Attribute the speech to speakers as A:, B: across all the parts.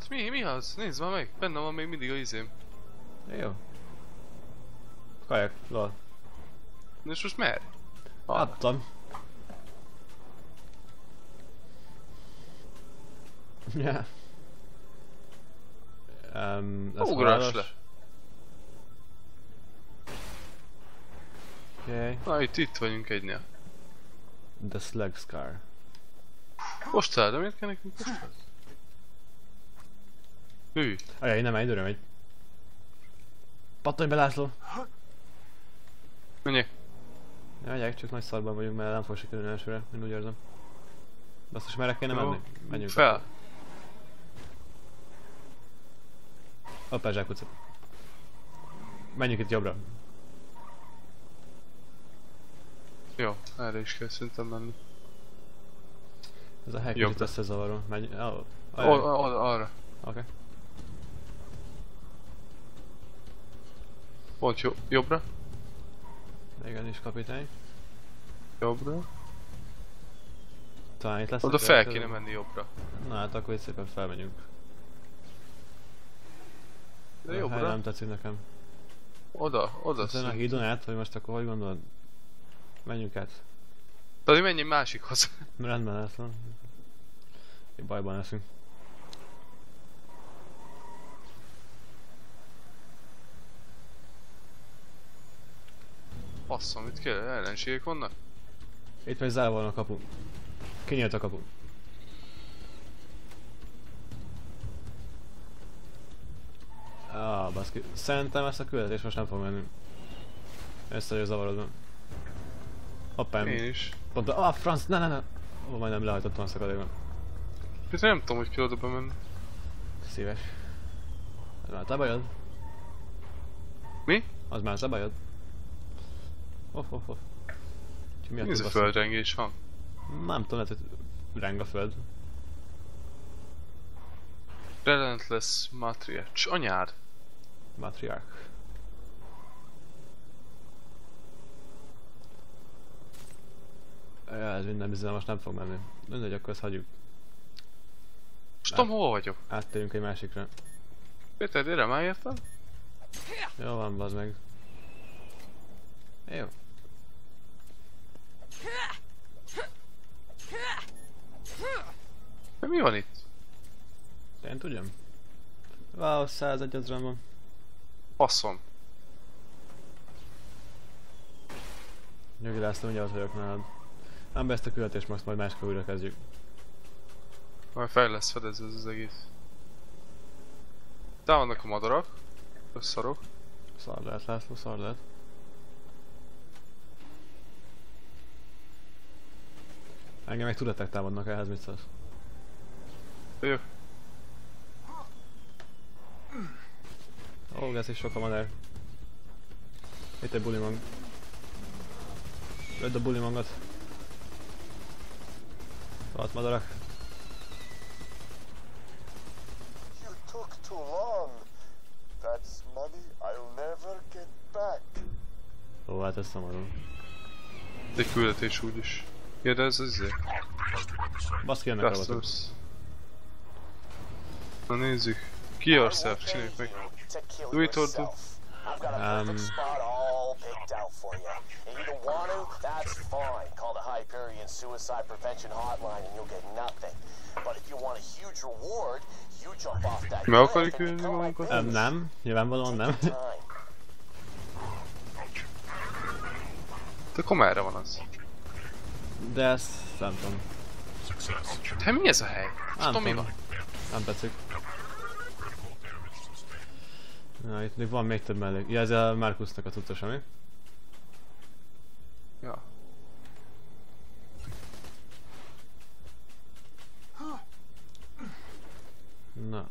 A: What? Mi az? Nézd már meg, benne van még mindig a izém.
B: Jó. Kajak, lol.
A: És most merre?
B: Adtam. Ja. Ez
A: Ugrass le!
B: Okay.
A: Na itt vagyunk egynél.
B: The Slug Scar.
A: Postál, de miért kell nekünk postál? Hű.
B: Ajaj, nem, időre megy. Pattanj be, László!
A: Menjek.
B: Megyek, csak nagy szarban vagyunk, mert nem fog sikerülni elsőre, én úgy érzem. Basszus, merre kéne menni? Menjünk.
A: Fel.
B: Hoppá, zsákutca. Menjünk itt jobbra.
A: Jó, erre is kell szerintem menni.
B: Ez a hely kicsit összezavaró. Menj...
A: Arra.
B: Oké.
A: Pont jobbra.
B: Igenis, kapitány.
A: Jobbra.
B: Talán itt lesz.
A: Oda fel kéne menni jobbra.
B: Na hát akkor itt szépen felmegyünk.
A: De
B: A
A: jobbra.
B: hely nem tetszik nekem.
A: Oda
B: Ezen a hídon át, vagy most akkor hogy gondolod? Menjünk át.
A: Tadi, menjünk másikhoz.
B: Rendben lesz, van. Egy bajban leszünk.
A: Basszom, itt kell, ellenségek vannak?
B: Itt megy zárva van a kapu. Kinyílt a kapu. Baszki. Szerintem ezt a küldetést most nem fog menni. Ezt vagyok zavarodva. Hoppá.
A: Én is.
B: Pont a... franc, ne. Ó, majdnem lehajtottam a szakadékban.
A: Itt nem tudom, hogy kell oda bemenni.
B: Szíves. Az már te bajod?
A: Mi?
B: Az már te bajod? Off.
A: Mi ez a földrengés van?
B: Nem tudom, lehet, hogy reng a föld.
A: Relentless Matriarch. Anyád!
B: Matriarch. Ja, ez minden bizony most nem fog menni. Mindegy, akkor ezt hagyjuk.
A: Most tudom, hol vagyok.
B: Áttérjünk egy másikra.
A: Péter, gyere, már értem?
B: Jó van, bazd meg. Jó.
A: De mi van itt?
B: Én tudjam. Wow, 101 ezeren van.
A: Passzom.
B: Nyugi László, mindjárt vagyok nálad. Ám be ezt a küldetést most majd máskor újra kezdjük.
A: Majd fel lesz fedezve ez az egész. Tá vannak a madarak. Összarok.
B: Szar lehet, László, szar lehet. Engem meg tudatek támadnak, ehhez mit szólsz?
A: Jövök.
B: Ó, ez is sok a madár. Itt egy bulimang. Öld a bulimangot. Szalt madarak.
C: You took too long. That's money I'll never get back.
B: Ó, hát ez szomorú.
A: De egy küldetés úgyis. Ja, de ez izé.
B: Baszki, jönnek robotok.
A: Rastos. Na nézzük. Kill yourself, csináljuk meg. Do it or do.
C: I've got a perfect spot all picked out for you. And you don't want to? That's fine. Call the Hyperion Suicide Prevention Hotline and you'll get nothing. But if you want a huge reward, you jump off that
A: Meg akarjuk
C: cliff and
A: ölni
C: become my
A: magunkat?
C: base.
B: Nem, nyilvánvalóan nem.
C: Time.
A: De akkor merre van az?
B: De ezt nem tudom.
A: De mi ez a hely?
B: Nem
A: Most mi
B: tudom.
A: van?
B: Nem tetszik. Na, itt még van még több mellék. Ja, ez a Markusnak a tudtos, ami?
A: Ja.
B: Na.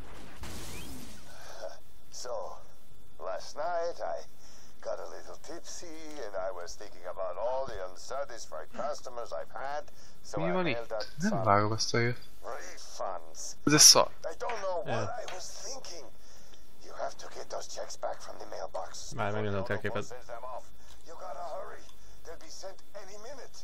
C: So, last night I got a little tipsy and I was thinking about all the unsatisfied customers I've had. So
A: Mi
C: I
A: van
C: mailed
A: itt?
C: out
A: Nem
C: some
A: vágom ezt a helyet.
C: refunds.
A: Ez egy szar.
C: I don't know what
B: Yeah.
C: I was thinking. You have to get those checks back from the mailbox.
B: Már megint a térképet.
C: Sends them off. You gotta hurry. They'll be sent any minute.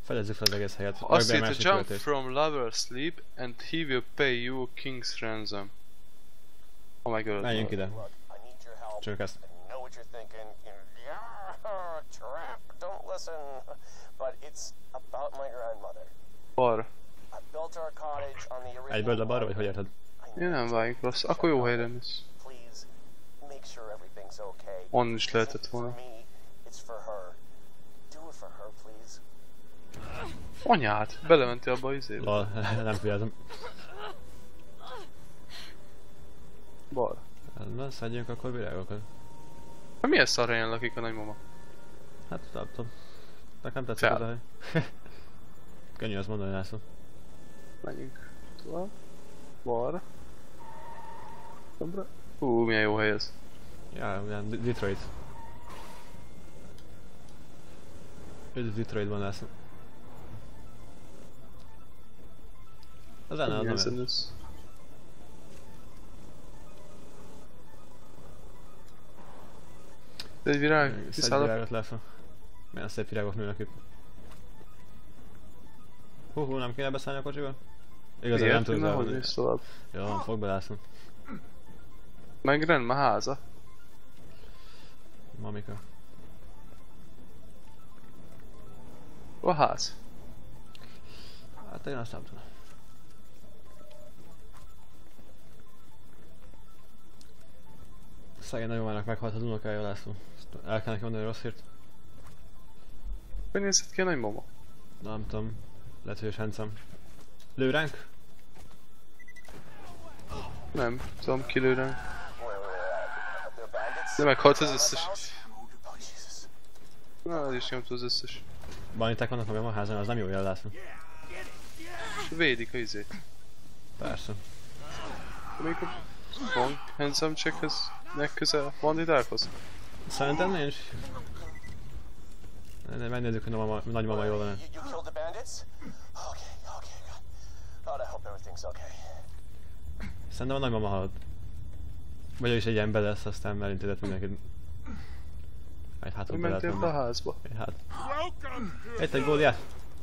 B: Fedezzük fel az egész helyet.
A: Azt
B: Rakd be egy
A: írta,
B: másik
A: jump
B: költést.
A: from lover's sleep and he will pay you a king's ransom. Oh my god.
B: Menjünk ide.
C: Look, I need your help.
B: Csak ezt.
C: I know what you're thinking. Yeah, trap, don't listen. But it's about my grandmother.
A: Balra.
C: I built our cottage on the original.
B: Egyből a balra, vagy hogy érted?
A: Én nem vágjuk rossz. Akkor jó helyre mész.
C: Please, make sure everything's okay.
A: Onnan is
C: This
A: lehetett
C: isn't
A: volna.
C: For me, it's for her. Do it for her, please.
A: Anyád! Belementél abba az izébe.
B: Lol, nem figyeltem.
A: Balra.
B: Na, szedjünk akkor virágokat.
A: Hát milyen szar helyen lakik a nagymama?
B: Hát, nem tudom. Nekem tetszik
A: Fel.
B: az a hely. Könnyű azt mondani, László.
A: Menjünk tovább. Balra. Jobbra. Milyen jó hely ez.
B: Ja, ugyan Detroit. Üdv Detroitban, László. Az zene az
A: Milyen
B: nem olyan.
A: zenősz. Egy virág?
B: Szedj
A: Kiszállok?
B: virágot, László. Milyen szép virágok nőnek itt. Hú, nem kéne beszállni a kocsiba? Igazán nem tudok
A: Hogy
B: elmenni.
A: mész tovább?
B: Jó, fog be, László.
A: Meg rendben háza.
B: Mamika.
A: A ház.
B: Hát én azt nem tudom. Szegény nagyomának meghalt az unokája, László. Ezt el kell neki mondani rossz hírt?
A: Hogy nézett ki a nagymama?
B: Nem tudom. Lehet, hogy sencem. Lő ránk?
A: Nem, tudom kilőre.
C: They're bandits?
A: De meghalt az összes.
C: Oh, Jesus.
A: Na, az is nyomta az összes.
B: Baniták vannak magam a házon, az nem jó jel, László.
A: Védik a izét.
B: Persze.
A: Amikor van handsome checkhez megközel banditákhoz?
B: Szerintem nincs. Megnézzük, hogy a nagymama jól van.
C: You killed the bandits? Okay, good. God, I hope everything's okay.
B: Szerintem a nagymama halott. Vagy ő is egy ember lesz, aztán elintézett mindenkit. Egy hátul
A: Hogy
B: be lehet
A: mentél be a
B: menni.
A: házba?
B: Egy hát. Itt egy góliát.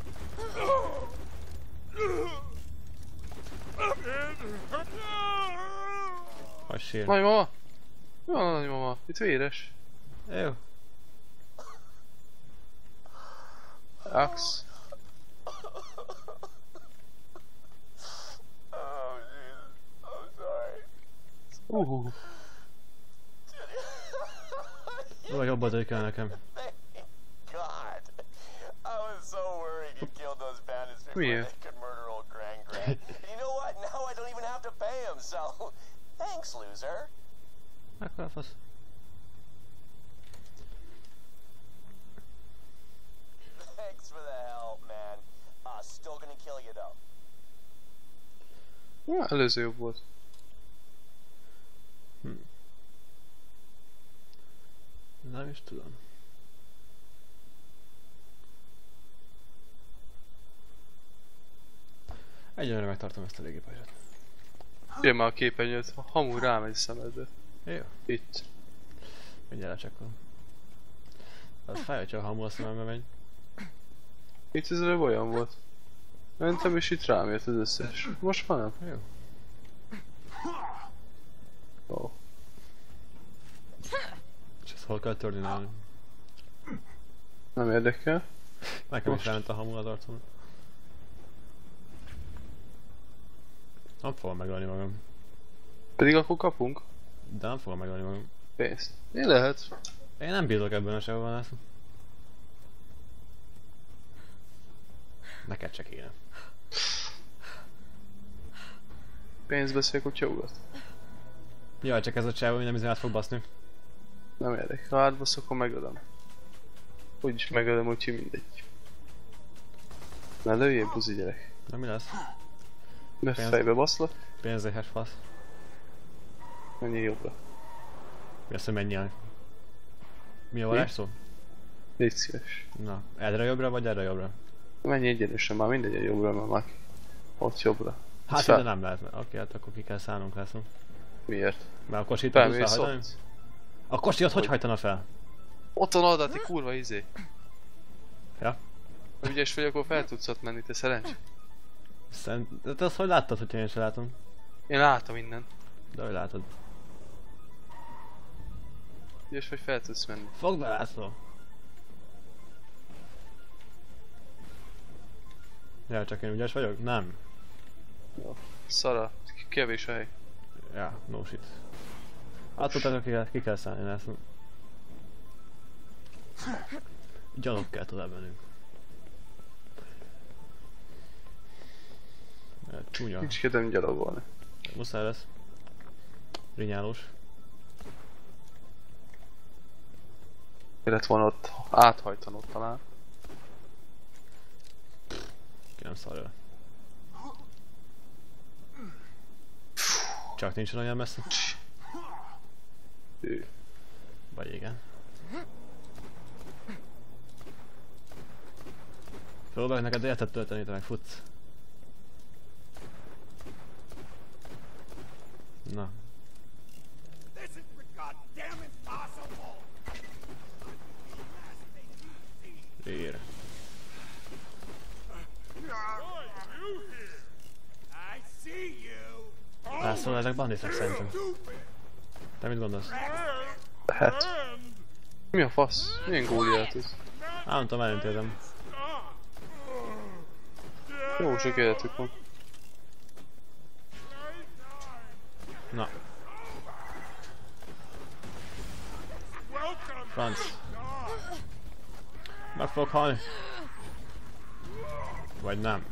B: Hogy sír.
A: Nagymama! Mi van a nagymama? Itt véres.
B: Jó.
A: Ax.
C: Oh, Jesus. I'm sorry.
B: Jó, jobb az kell nekem.
C: Thank God. I was so worried you killed those bandits before
A: Yeah.
C: they could murder old Gran. You know what? Now I don't even have to pay him, so... Thanks, loser.
B: Akkor a fasz.
C: Thanks for the help, man. Still gonna kill you, though.
A: Előző jobb volt.
B: Nem is tudom. Egyelőre megtartom ezt a légipajzsot.
A: Jöjj már a képernyőt, hamu rámegy szemedbe.
B: Jó.
A: Itt.
B: Mindjárt lecsekkolom. Az fáj, hogyha a hamu a szemembe megy.
A: Itt ez előbb olyan volt. Mentem és itt rám jött az összes. Most már nem.
B: Jó.
A: Ó.
B: És ezt hol kell törni nálam?
A: Nem érdekel.
B: Nekem is
A: Most.
B: ráment a hamu az arcomra. Nem fogom megölni magam.
A: Pedig akkor kapunk
B: De nem fogom megölni magam.
A: pénzt. Én lehet.
B: Én nem bízok ebben a sehova, László. Neked se kéne.
A: Pénzt beszél kutyaugat.
B: Jaj, csak ez a csávó minden bizony át fog baszni.
A: Nem érdekel. Ha átbasz, akkor megölöm. Úgyis megölöm, úgyhogy mindegy. Ne lőjél, buzi gyerek.
B: Na mi lesz?
A: Ne
B: Pénz.
A: fejbe baszlak,
B: Pénzéhes fasz.
A: menjél jobbra.
B: Mi azt, hogy menjél? Mi a varázsszó?
A: Légy szíves.
B: Na, erre jobbra vagy erre jobbra?
A: Menj egyenesen, már mindegy a jobbra, mert már ott jobbra.
B: Hát
A: fel.
B: ide nem lehet, mert oké, hát akkor ki kell szállnunk, László.
A: Miért?
B: Mert a kosit tudsz
A: Felmész
B: felhajtani?
A: ott.
B: A kosi az hogy
A: Hogy?
B: hajtana fel?
A: Ott van oldalti kurva izé.
B: Ja?
A: Ha ügyes vagy, akkor fel tudsz ott menni, te szerencs.
B: De te azt hogy láttad, hogyha én sem látom?
A: Én látom innen.
B: De hogy látod?
A: Ügyes vagy, fel tudsz menni.
B: Fogd be, László! Ja, csak én ügyes vagyok? Nem.
A: Jó. Szara, kevés a hely.
B: Ja, no shit. Attól ki kell szállni, László. Gyalog kell tovább mennünk. Csúnya.
A: Nincs kedvem gyalogolni.
B: Muszáj lesz. Rinyálós.
A: Élet van ott, áthajtanod talán.
B: Ki nem szarja. Csak nincsen olyan messze.
A: Ő.
B: Vagy igen. Próbálj neked életet tölteni, te meg futsz. Na. Ér. László, ezek banditák szerintem. Te mit gondolsz?
A: Lehet. Mi a fasz? Milyen góliát ez?
B: Nem tudom, elintézem.
A: Jó sok életük van.
B: Na. Franc. Meg fogok halni. Vagy nem.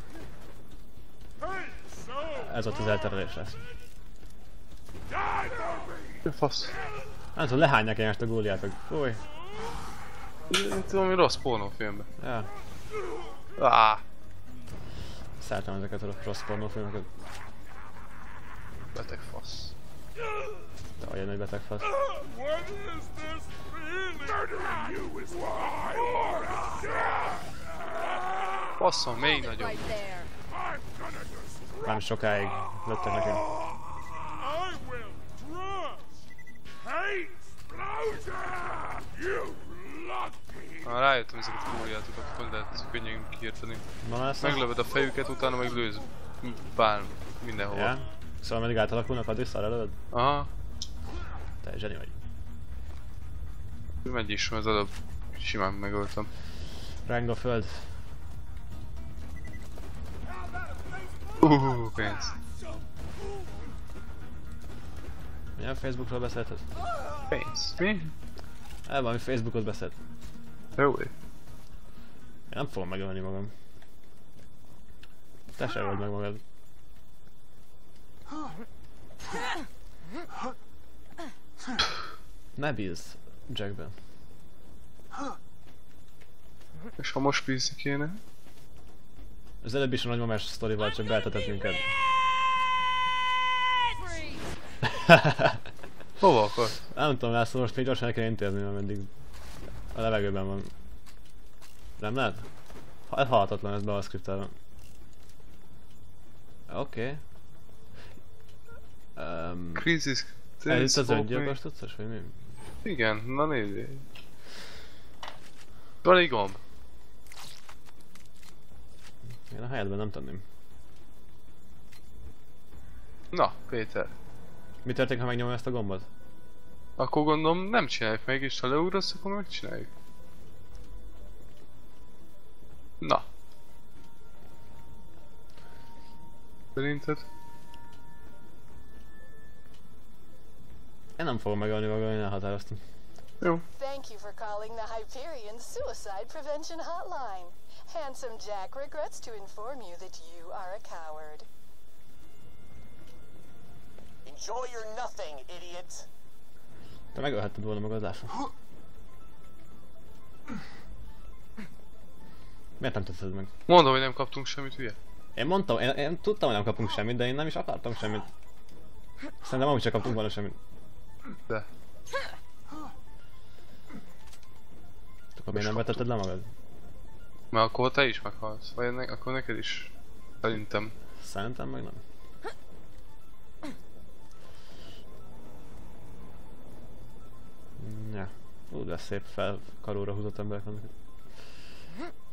B: Ez ott az elterelés lesz.
A: Mi a fasz?
B: Nem tudom, lehányják én ezt a góliátok. Fúj.
A: Itt valami rossz pornófilmben.
B: Ja. Szeretem ezeket a rossz pornófilmeket.
A: Beteg fasz.
B: De olyan nagy beteg fasz.
A: Faszom, még nagyobb.
B: Nem sokáig lőttek nekem.
A: Ha rájöttem ezeket a góliátokat, hogy lehet könnyen kiérteni.
B: Na lesz?
A: Meglövöd a fejüket, utána meg lősz mindenhol.
B: Ja? Szóval meddig átalakulnak, addig szar előd?
A: Aha.
B: Te zseni vagy.
A: Megy is, az előbb simán megöltem.
B: Reng a föld.
A: Pénz.
B: Milyen Facebookról beszélted?
A: Pénz. Mi?
B: Valami Facebookot beszélt.
A: Jó.
B: Én nem fogom megölni magam. Te se öld meg magad. Ne bízz Jackben.
A: És ha most bízni kéne?
B: Az előbb is a nagymamás sztorival csak beeltetett minket.
A: Hova akar?
B: Nem tudom, László, most még gyorsan el kell intézni, mert eddig a levegőben van. Nem lehet? Halhatatlan ez be a skriptelve. Oké.
A: Crisis.
B: Ez itt az öngyilkos tudszos, vagy mi?
A: Igen, na nézzél. Van egy gomb.
B: Én a helyedben nem tenném.
A: Na, Péter.
B: Mi történik, ha megnyomom ezt a gombot?
A: Akkor gondolom nem csináljuk meg, és ha leugrasz, akkor megcsináljuk. Na. Szerinted?
B: Én nem fogom megölni magam, én elhatároztam.
A: Jó.
D: Thank you for calling the Hyperion Suicide Prevention Hotline. Handsome Jack regrets to inform you that you are a coward.
C: Enjoy your nothing, idiot.
B: Te megölhetted volna magad, László. Miért nem tetszed meg?
A: Mondom, hogy nem kaptunk semmit, hülye.
B: Én mondtam, én tudtam, hogy nem kapunk semmit, de én nem is akartam semmit. Szerintem amúgy sem kaptunk volna semmit.
A: De.
B: Akkor miért nem vetetted le magad?
A: Mert akkor te is meghalsz, vagy akkor neked is. Szerintem.
B: Szerintem meg nem. Ja. De szép fel karóra húzott emberek vannak.